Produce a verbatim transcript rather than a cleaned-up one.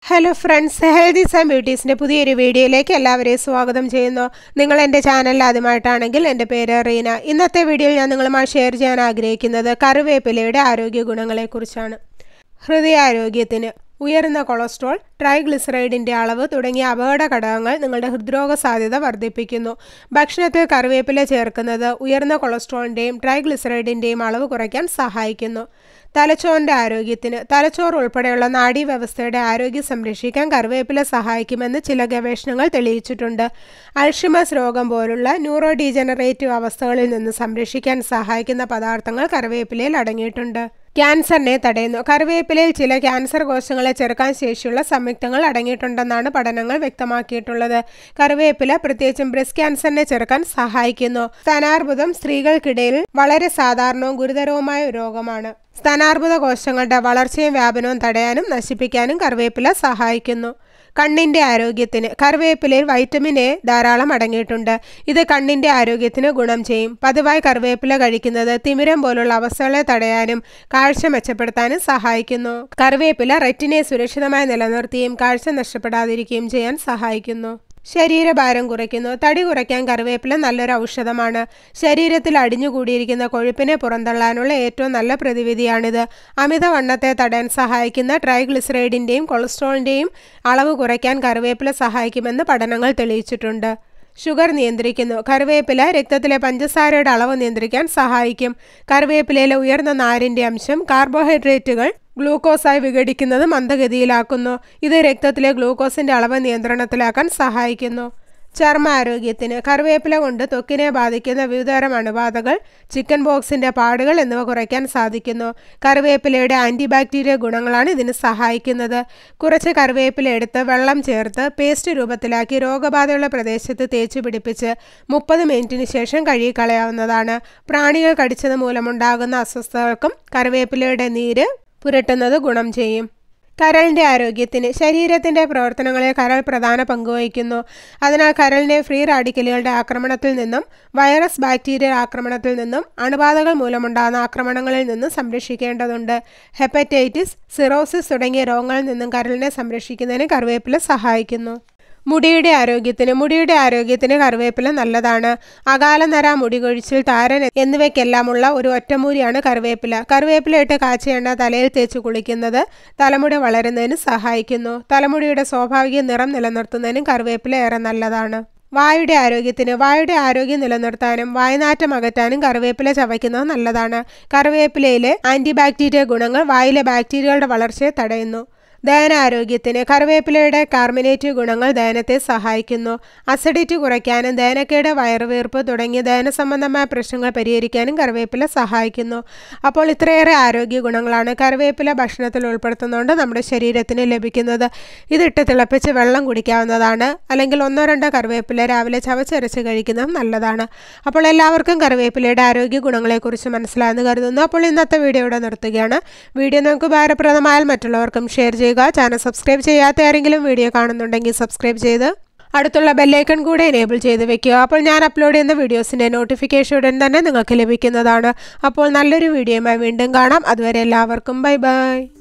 Hello friends, healthies and ബ്യൂട്ടീസിൻ്റെ പുതിയൊരു വീഡിയോയിലേക്ക് എല്ലാവരെയും സ്വാഗതം ചെയ്യുന്നു. നിങ്ങൾ എൻ്റെ ചാനലിൽ ആദ്യമായിട്ടാണെങ്കിൽ എൻ്റെ പേര് റീന. ഇന്നത്തെ വീഡിയോയിൽ ഞാൻ നിങ്ങളുമായി ഷെയർ ചെയ്യാൻ ആഗ്രഹിക്കുന്നത് കറിവേപ്പിലയുടെ ആരോഗ്യ ഗുണങ്ങളെക്കുറിച്ചാണ്. ഹൃദയാരോഗ്യത്തിന് ഉയർന്ന കൊളസ്ട്രോൾ, ട്രൈഗ്ലിസറൈഡിൻ്റെ അളവ് തുടങ്ങിയ അപകട ഘടകങ്ങൾ നിങ്ങളുടെ ഹൃദ്രോഗ സാധ്യത വർദ്ധിപ്പിക്കുന്നു. ഭക്ഷണത്തിൽ കറിവേപ്പില ചേർക്കുന്നത് ഉയർന്ന കൊളസ്ട്രോളിൻ്റെയും ട്രൈഗ്ലിസറൈഡിൻ്റെയും അളവ് കുറയ്ക്കാൻ സഹായിക്കുന്നു. തലച്ചോറിൻ്റെ ആരോഗ്യത്തിന് തലച്ചോർ ഉൾപ്പെടെയുള്ള നാഡീവ്യവസ്ഥയുടെ ആരോഗ്യം സംരക്ഷിക്കാൻ കറിവേപ്പില സഹായിക്കുമെന്ന് ചില ഗവേഷണങ്ങൾ തെളിയിച്ചിട്ടുണ്ട്. അൾഷിമേഴ്സ് രോഗം പോലുള്ള ന്യൂറോ ഡീജനറേറ്റീവ് അവസ്ഥകളിൽ നിന്ന് സംരക്ഷിക്കാൻ സഹായിക്കുന്ന പദാർത്ഥങ്ങൾ കറിവേപ്പിലയിൽ അടങ്ങിയിട്ടുണ്ട്. ക്യാൻസറിനെ തടയുന്നു. കറിവേപ്പിലയിൽ ചില ക്യാൻസർ കോശങ്ങളെ ചെറുക്കാൻ ശേഷിയുള്ള സംയുക്തങ്ങൾ അടങ്ങിയിട്ടുണ്ടെന്നാണ് പഠനങ്ങൾ വ്യക്തമാക്കിയിട്ടുള്ളത്. കറിവേപ്പില പ്രത്യേകിച്ചും ബ്രസ്റ്റ് ക്യാൻസറിനെ ചെറുക്കാൻ സഹായിക്കുന്നു. സ്തനാർബുദം സ്ത്രീകൾക്കിടയിൽ വളരെ സാധാരണവും ഗുരുതരവുമായ ഒരു രോഗമാണ്. സ്തനാർബുദ കോശങ്ങളുടെ വളർച്ചയും വ്യാപനവും തടയാനും നശിപ്പിക്കാനും കറിവേപ്പില സഹായിക്കുന്നു. കണ്ണിൻ്റെ ആരോഗ്യത്തിന് കറിവേപ്പിലയിൽ വൈറ്റമിൻ എ ധാരാളം അടങ്ങിയിട്ടുണ്ട്. ഇത് കണ്ണിൻ്റെ ആരോഗ്യത്തിന് ഗുണം ചെയ്യും. പതിവായി കറിവേപ്പില കഴിക്കുന്നത് തിമിരം പോലുള്ള അവസ്ഥകളെ തടയാനും കാഴ്ച മെച്ചപ്പെടുത്താനും സഹായിക്കുന്നു. കറിവേപ്പില റെറ്റിനയെ സുരക്ഷിതമായി നിലനിർത്തുകയും കാഴ്ച നഷ്ടപ്പെടാതിരിക്കുകയും ചെയ്യാൻ സഹായിക്കുന്നു. ശരീരഭാരം കുറയ്ക്കുന്നു. തടി കുറയ്ക്കാൻ കറിവേപ്പില നല്ലൊരു ഔഷധമാണ്. ശരീരത്തിൽ അടിഞ്ഞുകൂടിയിരിക്കുന്ന കൊഴുപ്പിനെ പുറന്തള്ളാനുള്ള ഏറ്റവും നല്ല പ്രതിവിധിയാണിത്. അമിതവണ്ണത്തെ തടയാൻ സഹായിക്കുന്ന ട്രൈഗ്ലിസറൈഡിൻ്റെയും കൊളസ്ട്രോളിൻ്റെയും അളവ് കുറയ്ക്കാൻ കറിവേപ്പില സഹായിക്കുമെന്ന് പഠനങ്ങൾ തെളിയിച്ചിട്ടുണ്ട്. ഷുഗർ നിയന്ത്രിക്കുന്നു. കറിവേപ്പില രക്തത്തിലെ പഞ്ചസാരയുടെ അളവ് നിയന്ത്രിക്കാൻ സഹായിക്കും. കറിവേപ്പിലയിലെ ഉയർന്ന നാരിൻ്റെ അംശം കാർബോഹൈഡ്രേറ്റുകൾ ഗ്ലൂക്കോസായി വിഘടിക്കുന്നത് മന്ദഗതിയിലാക്കുന്നു. ഇത് രക്തത്തിലെ ഗ്ലൂക്കോസിൻ്റെ അളവ് നിയന്ത്രണത്തിലാക്കാൻ സഹായിക്കുന്നു. ചർമ്മ ആരോഗ്യത്തിന് കറിവേപ്പില കൊണ്ട് ത്വക്കിനെ ബാധിക്കുന്ന വിവിധതരം അണുബാധകൾ, ചിക്കൻ ബോക്സിൻ്റെ പാടുകൾ എന്നിവ കുറയ്ക്കാൻ സാധിക്കുന്നു. കറിവേപ്പിലയുടെ ആൻറ്റിബാക്ടീരിയ ഗുണങ്ങളാണ് ഇതിന് സഹായിക്കുന്നത്. കുറച്ച് കറിവേപ്പില എടുത്ത് വെള്ളം ചേർത്ത് പേസ്റ്റ് രൂപത്തിലാക്കി രോഗബാധയുള്ള പ്രദേശത്ത് തേച്ചു പിടിപ്പിച്ച് മുപ്പത് മിനിറ്റിന് ശേഷം കഴുകിക്കളയാവുന്നതാണ്. പ്രാണികൾ കടിച്ചത് മൂലമുണ്ടാകുന്ന അസ്വസ്ഥതകൾക്കും കറിവേപ്പിലയുടെ നീര് പുരട്ടുന്നത് ഗുണം ചെയ്യും. കരളിൻ്റെ ആരോഗ്യത്തിന് ശരീരത്തിൻ്റെ പ്രവർത്തനങ്ങളിൽ കരൾ പ്രധാന പങ്കുവഹിക്കുന്നു. അതിനാൽ കരളിനെ ഫ്രീ റാഡിക്കലുകളുടെ ആക്രമണത്തിൽ നിന്നും വൈറസ് ബാക്ടീരിയ ആക്രമണത്തിൽ നിന്നും അണുബാധകൾ മൂലമുണ്ടാകുന്ന ആക്രമണങ്ങളിൽ നിന്നും സംരക്ഷിക്കേണ്ടതുണ്ട്. ഹെപ്പറ്റൈറ്റിസ്, സിറോസിസ് തുടങ്ങിയ രോഗങ്ങളിൽ നിന്നും കരളിനെ സംരക്ഷിക്കുന്നതിന് കറിവേപ്പില സഹായിക്കുന്നു. മുടിയുടെ ആരോഗ്യത്തിന് മുടിയുടെ ആരോഗ്യത്തിന് കറിവേപ്പില നല്ലതാണ്. അകാലനര, മുടികൊഴിച്ചിൽ, താരൻ എന്നിവയ്ക്കെല്ലാമുള്ള ഒരു ഒറ്റമൂലിയാണ് കറിവേപ്പില. കറിവേപ്പില ഇട്ട് കാച്ചിയ എണ്ണ തലയിൽ തേച്ച് കുളിക്കുന്നത് തലമുടി വളരുന്നതിന് സഹായിക്കുന്നു. തലമുടിയുടെ സ്വാഭാവിക നിറം നിലനിർത്തുന്നതിനും കറിവേപ്പില ഏറെ നല്ലതാണ്. വായുടെ ആരോഗ്യത്തിന് വായുടെ ആരോഗ്യം നിലനിർത്താനും വായുനാറ്റം അകറ്റാനും കറിവേപ്പില ചവയ്ക്കുന്നത് നല്ലതാണ്. കറിവേപ്പിലയിലെ ആൻറ്റിബാക്ടീരിയ ഗുണങ്ങൾ വായിലെ ബാക്ടീരിയകളുടെ വളർച്ചയെ തടയുന്നു. ദഹനാരോഗ്യത്തിന് കറിവേപ്പിലയുടെ കാർമിനേറ്റീവ് ഗുണങ്ങൾ ദഹനത്തെ സഹായിക്കുന്നു. അസിഡിറ്റി കുറയ്ക്കാനും ദഹനക്കേട്, വയറുവീർപ്പ് തുടങ്ങിയ ദഹന സംബന്ധമായ പ്രശ്നങ്ങൾ പരിഹരിക്കാനും കറിവേപ്പില സഹായിക്കുന്നു. അപ്പോൾ ഇത്രയേറെ ആരോഗ്യ ഗുണങ്ങളാണ് കറിവേപ്പില ഭക്ഷണത്തിൽ ഉൾപ്പെടുത്തുന്നതുകൊണ്ട് നമ്മുടെ ശരീരത്തിന് ലഭിക്കുന്നത്. ഇതിട്ട് തിളപ്പിച്ച് വെള്ളം കുടിക്കാവുന്നതാണ്. അല്ലെങ്കിൽ ഒന്നോ രണ്ടോ കറിവേപ്പില രാവിലെ ചവച്ചരച്ച് കഴിക്കുന്നതും നല്ലതാണ്. അപ്പോൾ എല്ലാവർക്കും കറിവേപ്പിലയുടെ ആരോഗ്യ ഗുണങ്ങളെക്കുറിച്ച് മനസ്സിലായെന്ന് കരുതുന്നു. അപ്പോൾ ഇന്നത്തെ വീഡിയോ ഇവിടെ നിർത്തുകയാണ്. വീഡിയോ നിങ്ങൾക്ക് ഉപകാരപ്രദമായാൽ മറ്റുള്ളവർക്കും ഷെയർ ചെയ്യുക. ചാനൽ സബ്സ്ക്രൈബ് ചെയ്യാത്ത ആരെങ്കിലും വീഡിയോ കാണുന്നുണ്ടെങ്കിൽ സബ്സ്ക്രൈബ് ചെയ്ത് അടുത്തുള്ള ബെല്ലൈക്കൺ കൂടെ എനേബിൾ ചെയ്ത് വെക്കുക. അപ്പോൾ ഞാൻ അപ്ലോഡ് ചെയ്യുന്ന വീഡിയോസിൻ്റെ നോട്ടിഫിക്കേഷൻ ഉടൻ തന്നെ നിങ്ങൾക്ക് ലഭിക്കുന്നതാണ്. അപ്പോൾ നല്ലൊരു വീഡിയോയുമായി വീണ്ടും കാണാം. അതുവരെ എല്ലാവർക്കും ബൈ ബൈ.